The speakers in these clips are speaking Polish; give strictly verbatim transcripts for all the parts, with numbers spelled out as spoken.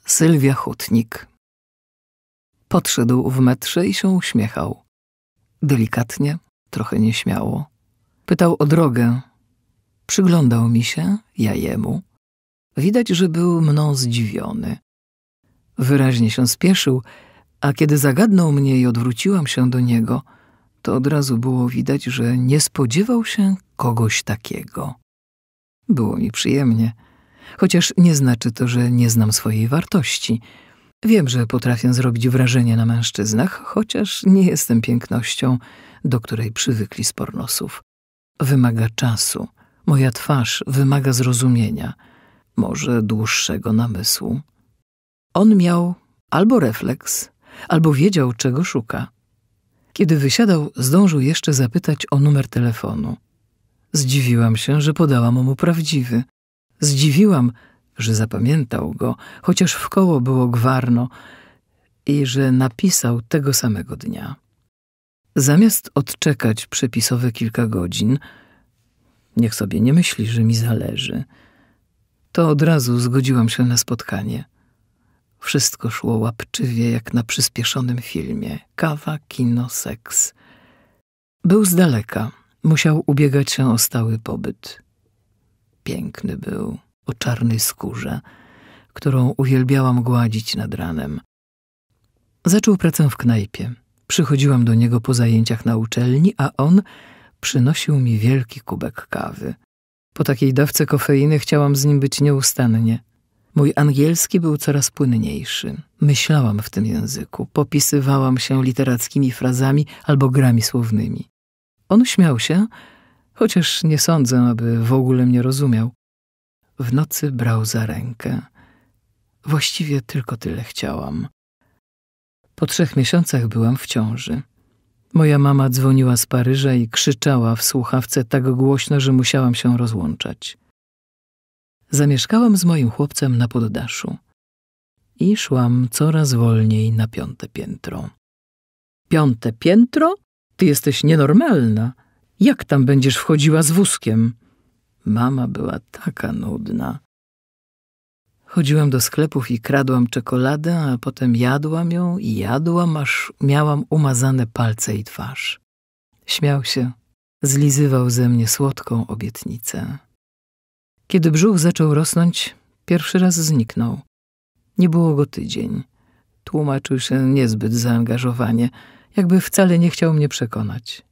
Sylwia Hutnik. Podszedł w metrze i się uśmiechał. Delikatnie, trochę nieśmiało. Pytał o drogę. Przyglądał mi się, ja jemu. Widać, że był mną zdziwiony. Wyraźnie się spieszył, a kiedy zagadnął mnie i odwróciłam się do niego, to od razu było widać, że nie spodziewał się kogoś takiego. Było mi przyjemnie, chociaż nie znaczy to, że nie znam swojej wartości. Wiem, że potrafię zrobić wrażenie na mężczyznach, chociaż nie jestem pięknością, do której przywykli z pornosów. Wymaga czasu. Moja twarz wymaga zrozumienia, może dłuższego namysłu. On miał albo refleks, albo wiedział, czego szuka. Kiedy wysiadał, zdążył jeszcze zapytać o numer telefonu. Zdziwiłam się, że podałam mu prawdziwy. Zdziwiłam, że zapamiętał go, chociaż wkoło było gwarno, i że napisał tego samego dnia. Zamiast odczekać przepisowe kilka godzin, niech sobie nie myśli, że mi zależy, to od razu zgodziłam się na spotkanie. Wszystko szło łapczywie, jak na przyspieszonym filmie. Kawa, kino, seks. Był z daleka. Musiał ubiegać się o stały pobyt. Piękny był, o czarnej skórze, którą uwielbiałam gładzić nad ranem. Zaczął pracę w knajpie. Przychodziłam do niego po zajęciach na uczelni, a on przynosił mi wielki kubek kawy. Po takiej dawce kofeiny chciałam z nim być nieustannie. Mój angielski był coraz płynniejszy. Myślałam w tym języku, popisywałam się literackimi frazami albo grami słownymi. On śmiał się, chociaż nie sądzę, aby w ogóle mnie rozumiał. W nocy brał za rękę. Właściwie tylko tyle chciałam. Po trzech miesiącach byłam w ciąży. Moja mama dzwoniła z Paryża i krzyczała w słuchawce tak głośno, że musiałam się rozłączać. Zamieszkałam z moim chłopcem na poddaszu i szłam coraz wolniej na piąte piętro. Piąte piętro? Ty jesteś nienormalna. Jak tam będziesz wchodziła z wózkiem? Mama była taka nudna. Chodziłam do sklepów i kradłam czekoladę, a potem jadłam ją i jadłam, aż miałam umazane palce i twarz. Śmiał się, zlizywał ze mnie słodką obietnicę. Kiedy brzuch zaczął rosnąć, pierwszy raz zniknął. Nie było go tydzień. Tłumaczył się niezbyt zaangażowanie, jakby wcale nie chciał mnie przekonać.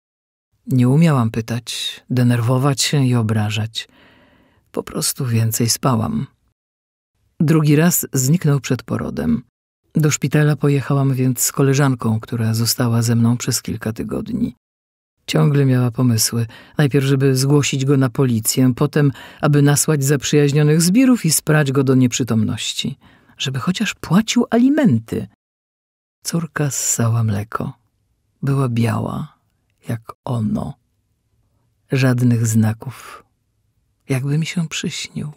Nie umiałam pytać, denerwować się i obrażać. Po prostu więcej spałam. Drugi raz zniknął przed porodem. Do szpitala pojechałam więc z koleżanką, która została ze mną przez kilka tygodni. Ciągle miała pomysły. Najpierw, żeby zgłosić go na policję, potem, aby nasłać zaprzyjaźnionych zbirów i sprać go do nieprzytomności. Żeby chociaż płacił alimenty. Córka ssała mleko. Była biała, jak ono. Żadnych znaków. Jakby mi się przyśnił.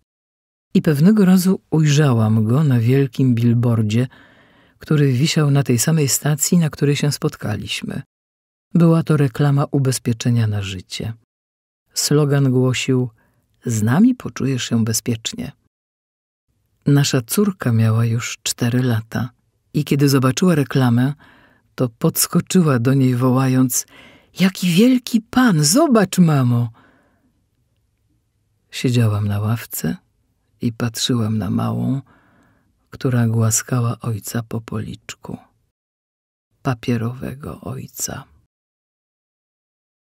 I pewnego razu ujrzałam go na wielkim billboardzie, który wisiał na tej samej stacji, na której się spotkaliśmy. Była to reklama ubezpieczenia na życie. Slogan głosił: z nami poczujesz się bezpiecznie. Nasza córka miała już cztery lata i kiedy zobaczyła reklamę, to podskoczyła do niej wołając: jaki wielki pan, zobacz, mamo! Siedziałam na ławce i patrzyłam na małą, która głaskała ojca po policzku. Papierowego ojca.